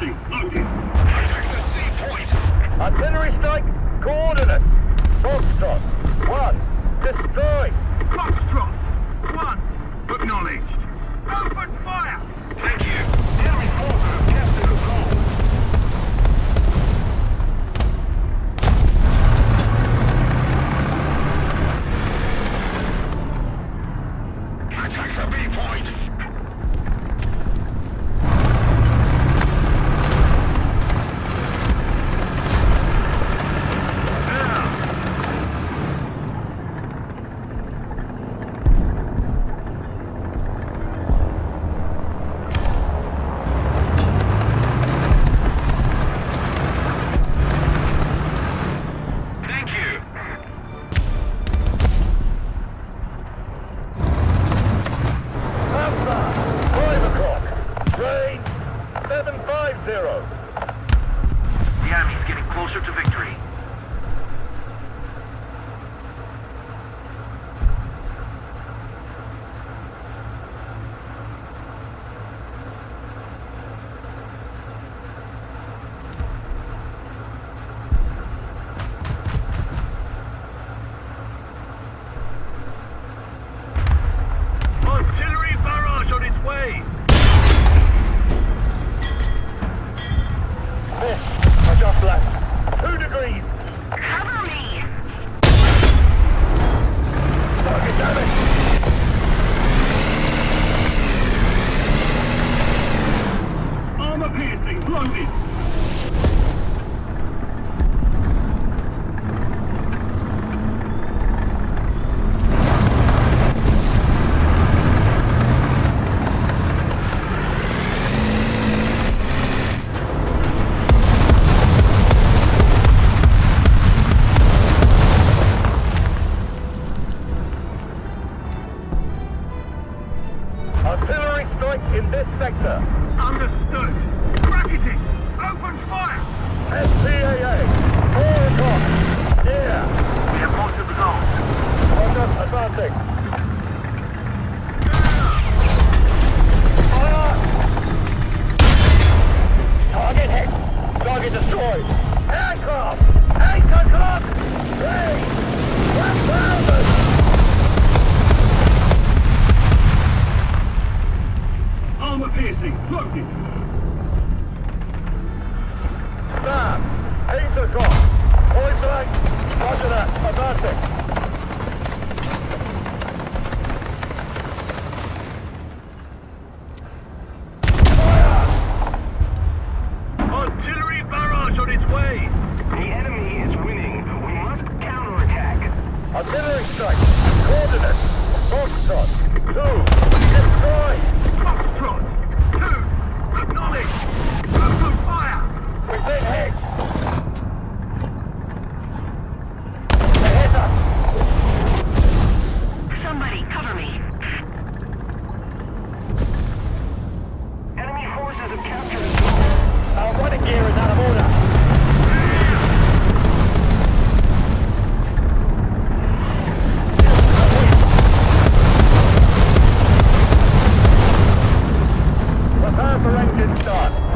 piercing. Loaded. Attack the C point. Artillery strike, coordinates. Foxtrot, 1. Destroy. Foxtrot. 1. Acknowledged. Open fire. Thank you. Enemy forces have captured the zone. Attack the B point. Thank you. Pampa, 5 o'clock. Train 750. The enemy's getting closer to victory. Artillery barrage on its way. Miss, I just left. 2 degrees. Cover me! Target damage. Armor piercing. Loaded. Artillery strike in this sector. Understood. Bracketing. Open fire. SPAA, 4 o'clock. Yeah. We have most of the zone. Roger, advancing. Fire! Target hit. Target destroyed. Aircraft. 8 o'clock. 3. 1,000. Armor piercing. Loaded. Sam, 8 o'clock. Point blank. Roger that. Advancing. Fire! Artillery barrage on its way. The enemy is winning. We must counterattack. Artillery strike. Coordinates. Foxtrot. 2. Destroy. Foxtrot. 2. Acknowledged. Open fire. We've been hit. They hit us. Somebody cover me! Enemy forces have captured the zone. Our running gear is out of order. Prepare for engine start.